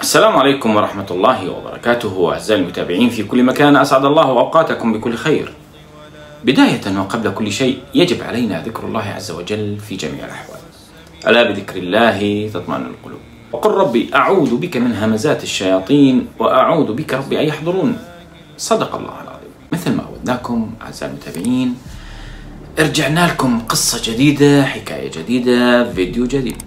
السلام عليكم ورحمة الله وبركاته. أعزائي المتابعين في كل مكان، أسعد الله أوقاتكم بكل خير. بداية وقبل كل شيء يجب علينا ذكر الله عز وجل في جميع الأحوال. ألا بذكر الله تطمئن القلوب. وقل ربي أعوذ بك من همزات الشياطين وأعوذ بك ربي أن يحضرون. صدق الله العظيم. مثل ما عودناكم أعزائي المتابعين، رجعنا لكم قصة جديدة، حكاية جديدة، فيديو جديد.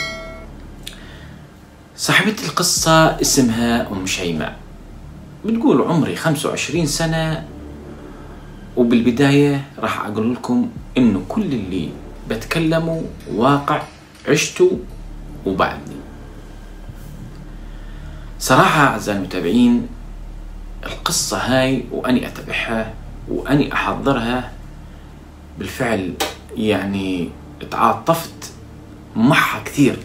صاحبة القصة اسمها أم شيماء، بتقول عمري 25 سنة، وبالبداية راح أقول لكم إنه كل اللي بتكلمه واقع عشته وبعدني. صراحة أعزائي المتابعين، القصة هاي وأني أتابعها وأني أحضرها بالفعل يعني تعاطفت معها كثير.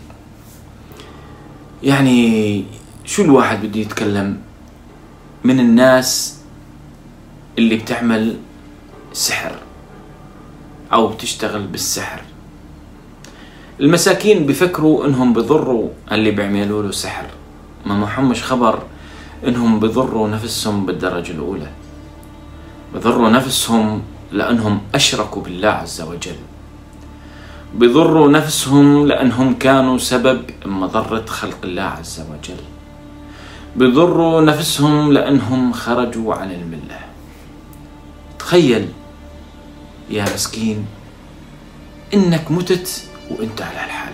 يعني شو الواحد بده يتكلم من الناس اللي بتعمل سحر أو بتشتغل بالسحر. المساكين بفكروا إنهم بضروا اللي بيعملوا له سحر، ما محمش خبر إنهم بضروا نفسهم بالدرجة الأولى، بضروا نفسهم لأنهم أشركوا بالله عز وجل، بضروا نفسهم لأنهم كانوا سبب مضرة خلق الله عز وجل، بضروا نفسهم لأنهم خرجوا عن الملة. تخيل يا مسكين إنك متت وإنت على الحالة،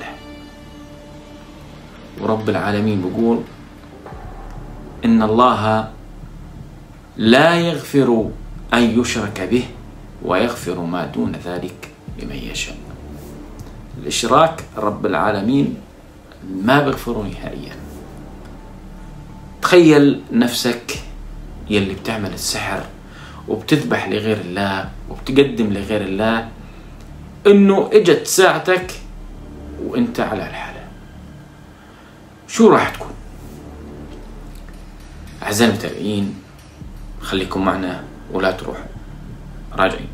ورب العالمين بيقول إن الله لا يغفر أن يشرك به ويغفر ما دون ذلك لمن يشاء. الإشراك رب العالمين ما بيغفره نهائيا. تخيل نفسك يلي بتعمل السحر وبتذبح لغير الله وبتقدم لغير الله، إنه إجت ساعتك وإنت على الحالة، شو راح تكون؟ أعزائي المتابعين، خليكم معنا ولا تروحوا، راجعين.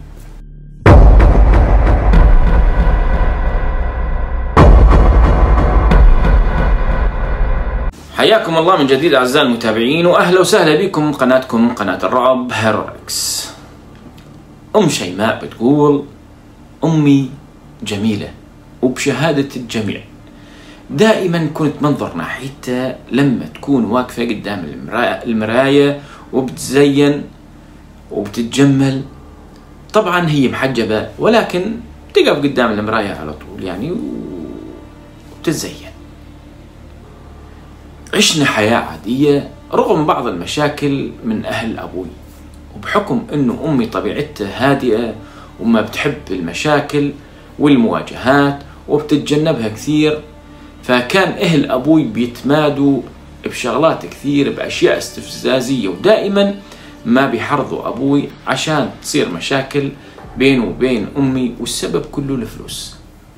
حياكم الله من جديد أعزائي المتابعين، وأهلا وسهلا بكم قناتكم قناة الرعب هيروركس. أم شيماء بتقول أمي جميلة وبشهادة الجميع دائما كنت منظر ناحيتها لما تكون واقفة قدام المراية وبتزين وبتتجمل. طبعا هي محجبة ولكن تقف قدام المراية على طول يعني وبتتزين. عشنا حياة عادية رغم بعض المشاكل من أهل أبوي، وبحكم أنه أمي طبيعتها هادئة وما بتحب المشاكل والمواجهات وبتتجنبها كثير، فكان أهل أبوي بيتمادوا بشغلات كثير، بأشياء استفزازية، ودائما ما بيحرضوا أبوي عشان تصير مشاكل بينه وبين أمي، والسبب كله الفلوس.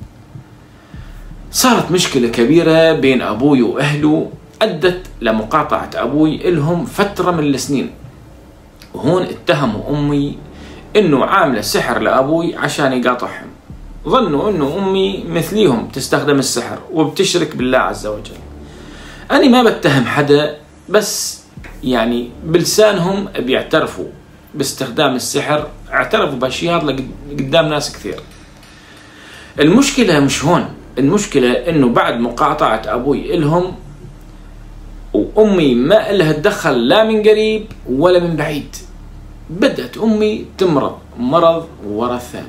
صارت مشكلة كبيرة بين أبوي وأهله أدت لمقاطعة أبوي إلهم فترة من السنين، وهون اتهموا أمي إنه عاملة سحر لأبوي عشان يقاطعهم. ظنوا إنه أمي مثليهم تستخدم السحر وبتشرك بالله عز وجل. أنا ما بتهم حدا، بس يعني بلسانهم بيعترفوا باستخدام السحر، اعترفوا بأشياء قدام ناس كثير. المشكلة مش هون، المشكلة إنه بعد مقاطعة أبوي إلهم وأمي ما إلها تدخل لا من قريب ولا من بعيد، بدأت أمي تمرض مرض ورا الثاني.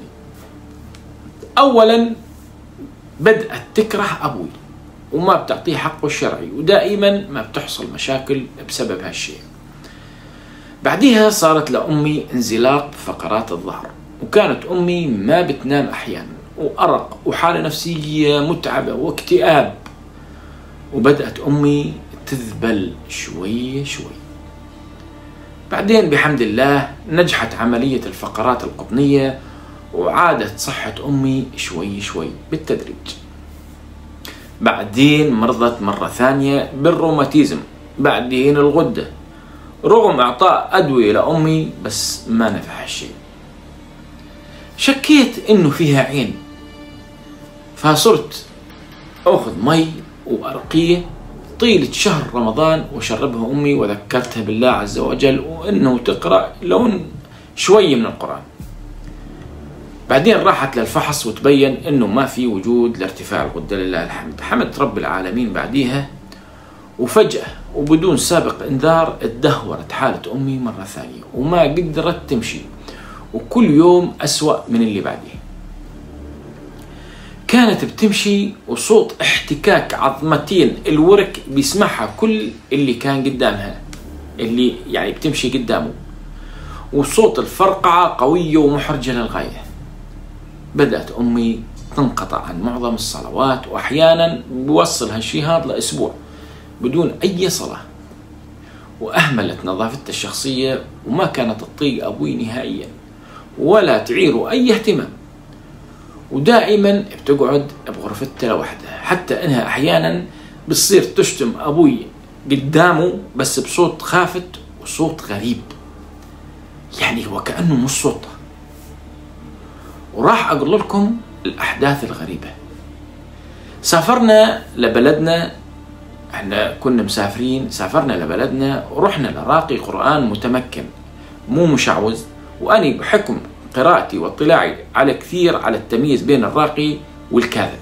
أولا بدأت تكره أبوي وما بتعطيه حقه الشرعي، ودائما ما بتحصل مشاكل بسبب هالشيء. بعدها صارت لأمي انزلاق فقرات الظهر، وكانت أمي ما بتنام أحيانا، وأرق وحالة نفسية متعبة واكتئاب، وبدأت أمي تذبل شوي شوي. بعدين بحمد الله نجحت عملية الفقرات القطنية وعادت صحة أمي شوي شوي بالتدريج. بعدين مرضت مرة ثانية بالروماتيزم، بعدين الغدة، رغم إعطاء أدوية لأمي بس ما نفع الشيء. شكيت إنه فيها عين، فصرت أخذ مي وأرقية طيلة شهر رمضان وشربها أمي وذكرتها بالله عز وجل وأنه تقرأ لو شوي من القرآن. بعدين راحت للفحص وتبين أنه ما في وجود لارتفاع الغدة لله الحمد. حمد رب العالمين بعديها، وفجأة وبدون سابق إنذار اتدهورت حالة أمي مرة ثانية وما قدرت تمشي، وكل يوم أسوأ من اللي بعديه. كانت بتمشي وصوت احتكاك عظمتين الورك بيسمعها كل اللي كان قدامها، اللي يعني بتمشي قدامه، وصوت الفرقعة قوية ومحرجة للغاية. بدأت أمي تنقطع عن معظم الصلوات، وأحيانا بوصل هالشي هذا لأسبوع بدون أي صلاة، وأهملت نظافتها الشخصية وما كانت تطيق أبوي نهائيا ولا تعيره أي اهتمام، ودائما بتقعد بغرفتها لوحدها، حتى إنها أحيانا بتصير تشتم أبوي قدامه بس بصوت خافت وصوت غريب، يعني وكأنه مش صوته. وراح أقول لكم الأحداث الغريبة. سافرنا لبلدنا، احنا كنا مسافرين، سافرنا لبلدنا ورحنا لراقي قرآن متمكن مو مشعوذ، وأني بحكم قراءتي واطلاعي على كثير على التمييز بين الراقي والكاذب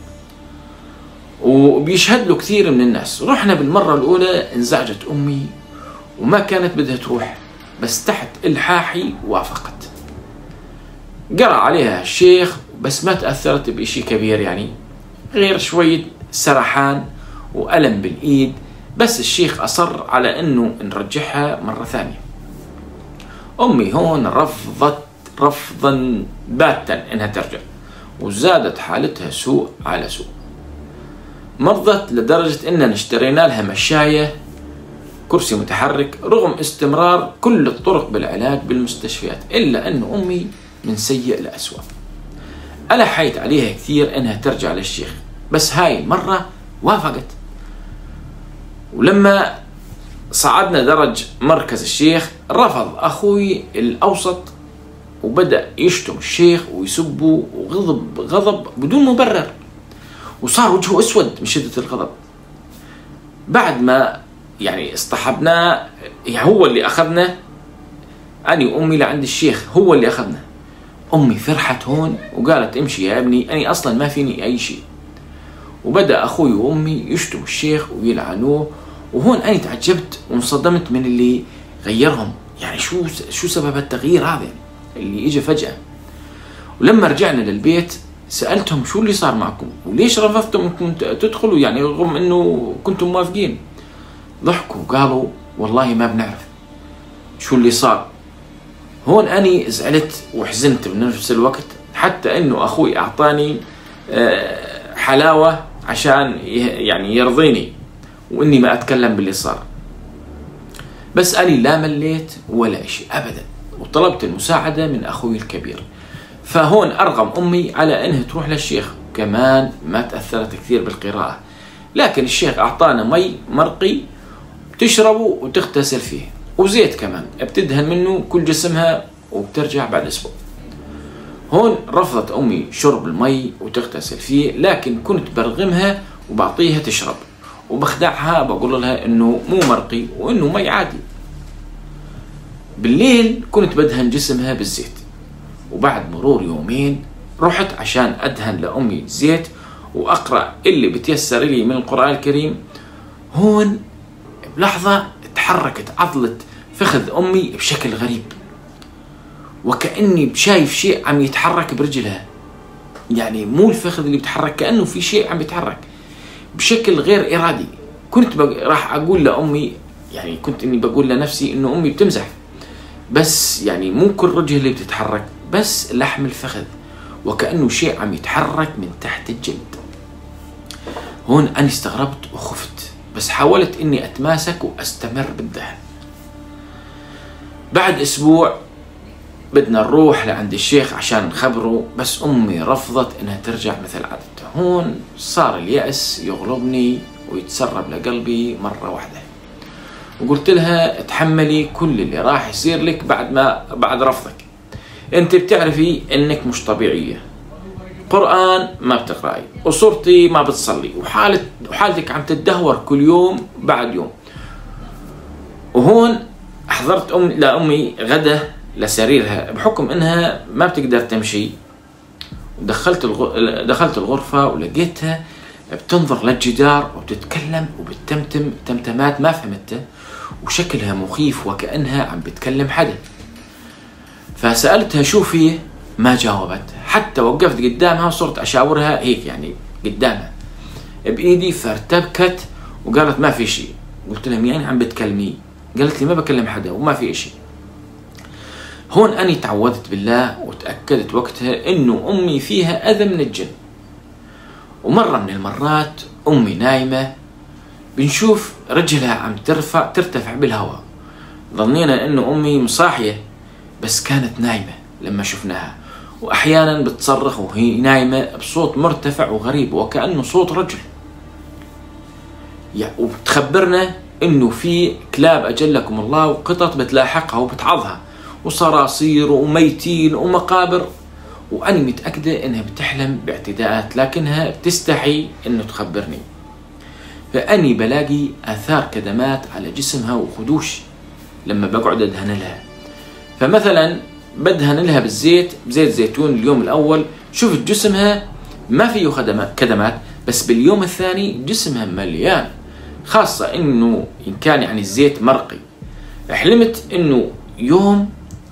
وبيشهد له كثير من الناس. رحنا بالمرة الأولى انزعجت أمي وما كانت بدها تروح، بس تحت إلحاحي وافقت. قرأ عليها الشيخ بس ما تأثرت بإشي كبير، يعني غير شوية سرحان وألم بالإيد، بس الشيخ أصر على أنه نرجعها مرة ثانية. أمي هون رفضت رفضا باتا أنها ترجع، وزادت حالتها سوء على سوء. مرضت لدرجة أننا اشترينا لها مشاية كرسي متحرك رغم استمرار كل الطرق بالعلاج بالمستشفيات، إلا أن أمي من سيء لأسوأ. ألحيت عليها كثير أنها ترجع للشيخ، بس هاي المرة وافقت. ولما صعدنا درج مركز الشيخ رفض أخوي الأوسط وبدأ يشتم الشيخ ويسبه وغضب غضب بدون مبرر، وصار وجهه أسود من شدة الغضب. بعد ما يعني اصطحبناه، يعني هو اللي أخذنا، أنا وأمي لعند الشيخ، هو اللي أخذنا. أمي فرحت هون وقالت امشي يا ابني، أنا أصلا ما فيني أي شيء. وبدأ أخوي وأمي يشتموا الشيخ ويلعنوه، وهون أنا تعجبت وانصدمت من اللي غيرهم، يعني شو سبب التغيير هذا اللي إجا فجأة. ولما رجعنا للبيت سألتهم شو اللي صار معكم وليش رفضتم انكم تدخلوا، يعني رغم انه كنتم موافقين. ضحكوا وقالوا والله ما بنعرف شو اللي صار. هون أني زعلت وحزنت بنفس الوقت، حتى انه اخوي اعطاني حلاوة عشان يعني يرضيني واني ما اتكلم باللي صار، بس أني لا مليت ولا شيء ابدا، وطلبت المساعدة من اخوي الكبير. فهون أرغم أمي على أنها تروح للشيخ، كمان ما تأثرت كثير بالقراءة، لكن الشيخ أعطانا مي مرقي تشربه وتغتسل فيه، وزيت كمان بتدهن منه كل جسمها وبترجع بعد أسبوع. هون رفضت أمي شرب المي وتغتسل فيه، لكن كنت برغمها وبعطيها تشرب وبخدعها بقول لها إنه مو مرقي وإنه مي عادي. بالليل كنت بدهن جسمها بالزيت، وبعد مرور يومين رحت عشان أدهن لأمي زيت وأقرأ اللي بتيسر لي من القرآن الكريم. هون بلحظة تحركت عضلة فخذ أمي بشكل غريب، وكأني شايف شيء عم يتحرك برجلها، يعني مو الفخذ اللي بتحرك، كأنه في شيء عم يتحرك بشكل غير إرادي. كنت راح أقول لأمي، يعني كنت إني بقول لنفسي إنه أمي بتمزح، بس يعني مو كل رجل اللي بتتحرك، بس لحم الفخذ، وكأنه شيء عم يتحرك من تحت الجلد. هون أنا استغربت وخفت، بس حاولت إني أتماسك وأستمر بالدهن. بعد أسبوع بدنا نروح لعند الشيخ عشان نخبره، بس أمي رفضت إنها ترجع مثل عادتها. هون صار اليأس يغلبني ويتسرب لقلبي مرة واحدة، وقلت لها اتحملي كل اللي راح يصير لك بعد رفضك، انت بتعرفي انك مش طبيعية قرآن ما بتقرأي، وصورتي ما بتصلي، وحالتك عم تتدهور كل يوم بعد يوم. وهون حضرت لأمي غدا لسريرها بحكم إنها ما بتقدر تمشي. دخلت الغرفة ولقيتها بتنظر للجدار وبتتكلم وبتتمتم تمتمات ما فهمتها، وشكلها مخيف وكأنها عم بتكلم حدا. فسألتها شو فيه، ما جاوبت، حتى وقفت قدامها وصرت أشاورها هيك يعني قدامها بإيدي، فارتبكت وقالت ما في شيء. قلت لها يعني عم بتكلمي؟ قالت لي ما بكلم حدا وما في شيء. هون أني تعوذت بالله وتأكدت وقتها إنه أمي فيها أذى من الجن. ومرة من المرات أمي نايمة بنشوف رجلها عم ترتفع بالهواء، ظنينا إنه أمي مصاحية بس كانت نايمة لما شفناها. وأحيانا بتصرخ وهي نايمة بصوت مرتفع وغريب وكأنه صوت رجل، وبتخبرنا إنه في كلاب أجلكم الله وقطط بتلاحقها وبتعضها، وصراصير وميتين ومقابر. وأنا متأكدة إنها بتحلم باعتداءات لكنها بتستحي إنه تخبرني. فأني بلاقي آثار كدمات على جسمها وخدوش لما بقعد أدهن لها. فمثلا بدهن لها بزيت زيتون اليوم الأول، شفت جسمها ما فيه كدمات، بس باليوم الثاني جسمها مليان، خاصة إنه إن كان يعني الزيت مرقي. حلمت إنه يوم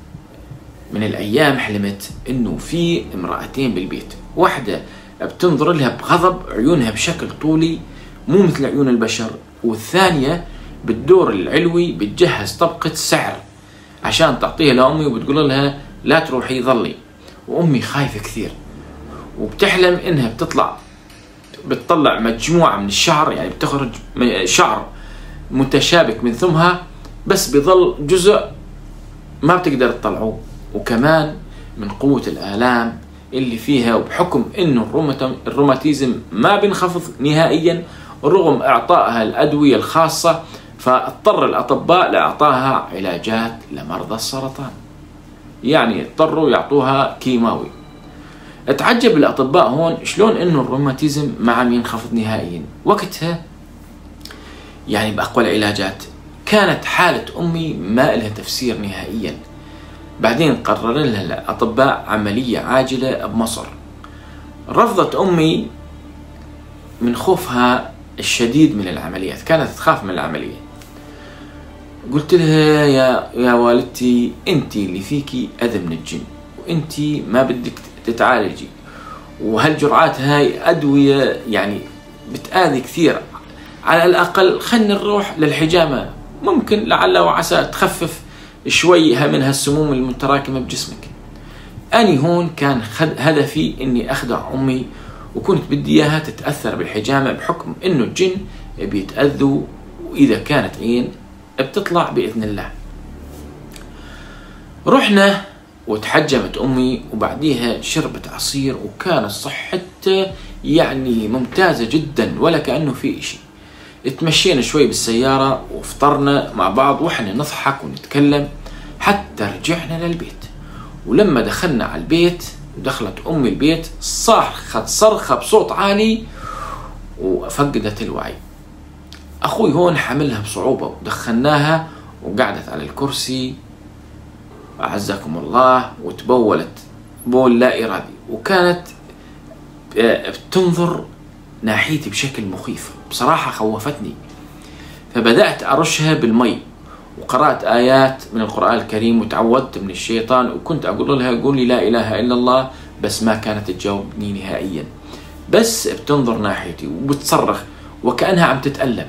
من الأيام حلمت إنه في امرأتين بالبيت، واحدة بتنظر لها بغضب، عيونها بشكل طولي مو مثل عيون البشر، والثانية بالدور العلوي بتجهز طبقة سحر عشان تعطيها لأمي وبتقول لها لا تروحي ظلي. وأمي خايفة كثير، وبتحلم إنها بتطلع مجموعة من الشعر، يعني بتخرج شعر متشابك من ثمها، بس بظل جزء ما بتقدر تطلعه. وكمان من قوة الآلام اللي فيها، وبحكم إنه الروماتيزم ما بينخفض نهائيا رغم إعطائها الأدوية الخاصة، فاضطر الأطباء لإعطائها علاجات لمرضى السرطان، يعني اضطروا يعطوها كيماوي. اتعجب الأطباء هون شلون إنه الروماتيزم ما عم ينخفض نهائيا. وقتها يعني بأقوى العلاجات كانت حالة أمي ما لها تفسير نهائيا. بعدين قرر لها الأطباء عملية عاجلة بمصر. رفضت أمي من خوفها الشديد من العمليات، كانت تخاف من العملية. قلت لها يا والدتي أنت اللي فيكي أذى من الجن، وأنت ما بدك تتعالجي، وهالجرعات هاي أدوية يعني بتآذي كثير، على الأقل خلنا نروح للحجامة، ممكن لعل وعسى تخفف شوي من هالسموم المتراكمة بجسمك. أني هون كان هدفي إني أخدع أمي، وكنت بدي إياها تتأثر بالحجامة بحكم إنه الجن بيتأذوا، وإذا كانت عين بتطلع بإذن الله. رحنا وتحجمت أمي، وبعديها شربت عصير، وكانت صحتها يعني ممتازة جدا ولا كأنه في إشي. اتمشينا شوي بالسيارة وفطرنا مع بعض وإحنا نضحك ونتكلم حتى رجعنا للبيت. ولما دخلنا على البيت ودخلت أمي البيت صرخت صرخة بصوت عالي وفقدت الوعي. أخوي هون حملها بصعوبة ودخلناها وقعدت على الكرسي أعزكم الله، وتبولت بول لا إرادي، وكانت بتنظر ناحيتي بشكل مخيف. بصراحة خوفتني، فبدأت أرشها بالمي وقرأت آيات من القرآن الكريم وتعوذت من الشيطان، وكنت أقول لها قولي لا إله إلا الله، بس ما كانت تجاوبني نهائيا، بس بتنظر ناحيتي وبتصرخ وكأنها عم تتألم.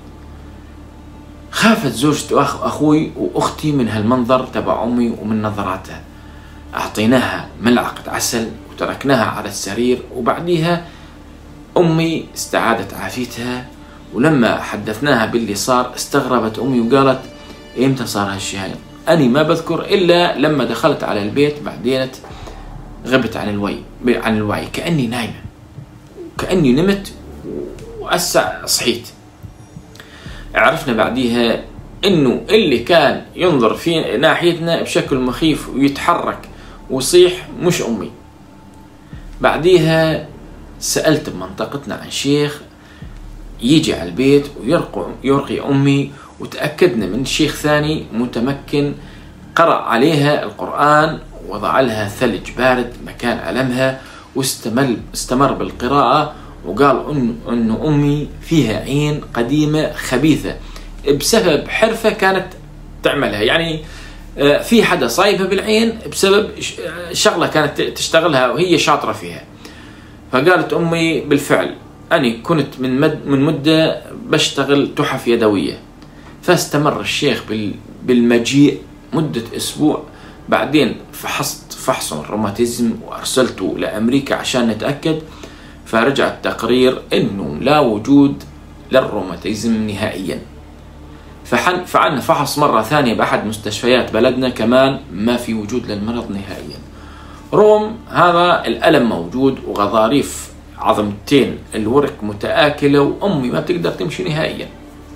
خافت زوجة أخوي وأختي من هالمنظر تبع أمي ومن نظراتها. أعطيناها ملعقة عسل وتركناها على السرير، وبعديها أمي استعادت عافيتها. ولما حدثناها باللي صار استغربت أمي وقالت إمتى صار هالشي هاي؟ أني ما بذكر إلا لما دخلت على البيت، بعدين غبت عن الوعي كأني نايمة، كأني نمت وأسع صحيت. عرفنا بعديها إنه اللي كان ينظر في ناحيتنا بشكل مخيف ويتحرك ويصيح مش أمي. بعديها سألت بمنطقتنا عن شيخ يجي على البيت ويرقي أمي، وتأكدنا من شيخ ثاني متمكن قرأ عليها القرآن، وضع لها ثلج بارد مكان ألمها، واستمر بالقراءة، وقال أنه أمي فيها عين قديمة خبيثة بسبب حرفة كانت تعملها، يعني في حدا صايبها بالعين بسبب شغلة كانت تشتغلها وهي شاطرة فيها. فقالت أمي بالفعل أنا كنت من مدة بشتغل تحف يدوية. فاستمر الشيخ بالمجيء مدة أسبوع، بعدين فحصت فحص الروماتيزم وأرسلته لأمريكا عشان نتأكد، فرجع التقرير إنه لا وجود للروماتيزم نهائيا. فعلنا فحص مرة ثانية بأحد مستشفيات بلدنا، كمان ما في وجود للمرض نهائيا. رغم هذا الألم موجود وغضاريف عظمتين الورك متآكلة، وأمي ما بتقدر تمشي نهائيا.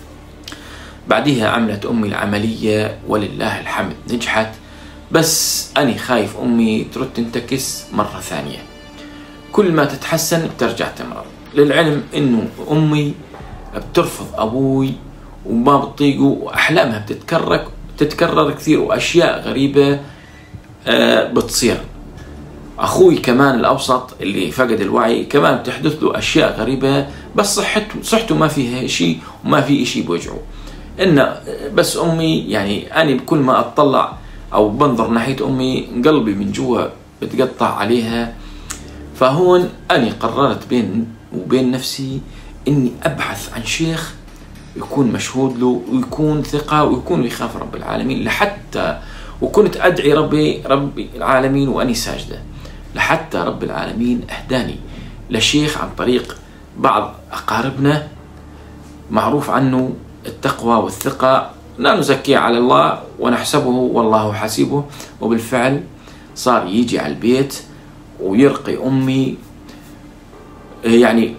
بعدها عملت أمي العملية ولله الحمد نجحت، بس أنا خايف أمي ترد تنتكس مرة ثانية. كل ما تتحسن بترجع تمرض. للعلم إنه أمي بترفض أبوي وما بتطيقه، وأحلامها بتتكرر كثير، وأشياء غريبة بتصير. أخوي كمان الأوسط اللي فقد الوعي كمان بتحدث له أشياء غريبة، بس صحته ما فيها شيء وما في شيء بوجعه. إن بس أمي، يعني أنا بكل ما أطلع أو بنظر ناحية أمي قلبي من جوا بتقطع عليها. فهون أنا قررت بين وبين نفسي إني أبحث عن شيخ يكون مشهود له ويكون ثقة ويكون يخاف رب العالمين، لحتى وكنت أدعي ربي العالمين وأني ساجدة، لحتى رب العالمين أهداني لشيخ عن طريق بعض أقاربنا معروف عنه التقوى والثقة، لا نزكي على الله ونحسبه والله حسيبه. وبالفعل صار يجي على البيت ويرقي أمي يعني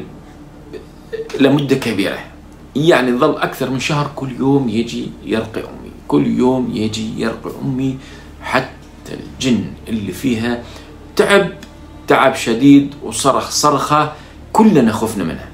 لمدة كبيرة، يعني ظل أكثر من شهر كل يوم يجي يرقي أمي، كل يوم يجي يرقي أمي، حتى الجن اللي فيها تعب شديد وصرخ صرخة كلنا خفنا منها.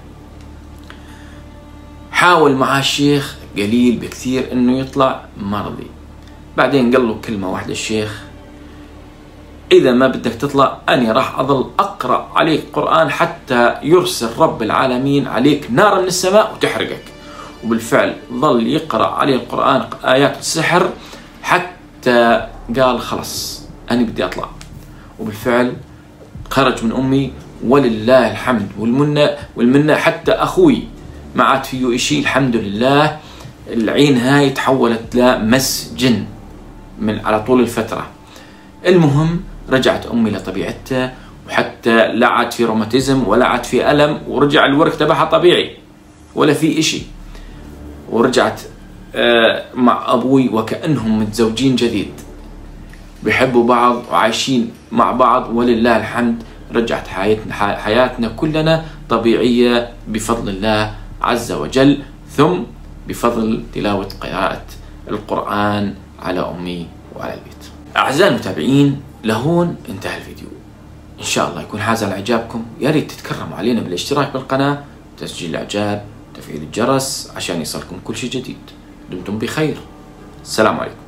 حاول مع الشيخ قليل بكثير إنه يطلع، ما رضي. بعدين قال له كلمة واحدة الشيخ: إذا ما بدك تطلع أنا راح أظل أقرأ عليك قرآن حتى يرسل رب العالمين عليك نار من السماء وتحرقك. وبالفعل ظل يقرأ عليه القرآن آيات السحر حتى قال خلص أنا بدي أطلع. وبالفعل خرج من أمي ولله الحمد والمنة. حتى أخوي ما عاد فيه إشي الحمد لله، العين هاي تحولت لمس جن من على طول الفترة. المهم رجعت أمي لطبيعتها، وحتى لا عاد في روماتيزم ولا عاد في ألم، ورجع الورك تبعها طبيعي ولا في إشي، ورجعت مع أبوي وكأنهم متزوجين جديد، بيحبوا بعض وعايشين مع بعض ولله الحمد. رجعت حياتنا كلنا طبيعية بفضل الله عز وجل، ثم بفضل تلاوة قراءة القرآن على أمي وعلى البيت. أعزائي المتابعين، لهون انتهى الفيديو. إن شاء الله يكون حاز على إعجابكم. يا ريت تتكرموا علينا بالاشتراك بالقناة، تسجيل الإعجاب، تفعيل الجرس عشان يصلكم كل شيء جديد. دمتم بخير. السلام عليكم.